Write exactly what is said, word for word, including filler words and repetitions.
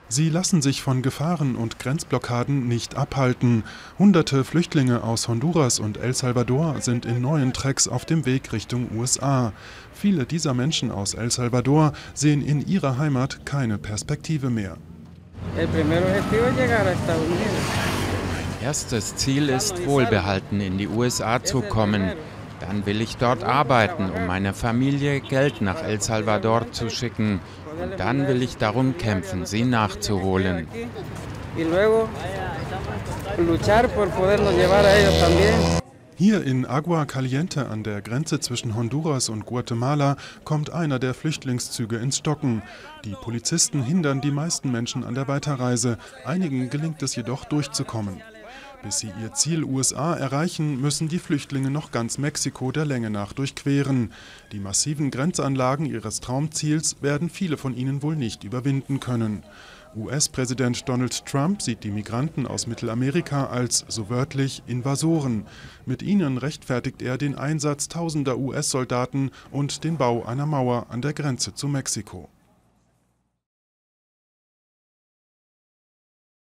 Sie lassen sich von Gefahren und Grenzblockaden nicht abhalten. Hunderte Flüchtlinge aus Honduras und El Salvador sind in neuen Trecks auf dem Weg Richtung U S A. Viele dieser Menschen aus El Salvador sehen in ihrer Heimat keine Perspektive mehr. Erstes Ziel ist, wohlbehalten in die U S A zu kommen. Dann will ich dort arbeiten, um meiner Familie Geld nach El Salvador zu schicken. Und dann will ich darum kämpfen, sie nachzuholen. Hier in Agua Caliente an der Grenze zwischen Honduras und Guatemala kommt einer der Flüchtlingszüge ins Stocken. Die Polizisten hindern die meisten Menschen an der Weiterreise. Einigen gelingt es jedoch durchzukommen. Bis sie ihr Ziel U S A erreichen, müssen die Flüchtlinge noch ganz Mexiko der Länge nach durchqueren. Die massiven Grenzanlagen ihres Traumziels werden viele von ihnen wohl nicht überwinden können. U S-Präsident Donald Trump sieht die Migranten aus Mittelamerika als, so wörtlich, Invasoren. Mit ihnen rechtfertigt er den Einsatz tausender U S-Soldaten und den Bau einer Mauer an der Grenze zu Mexiko.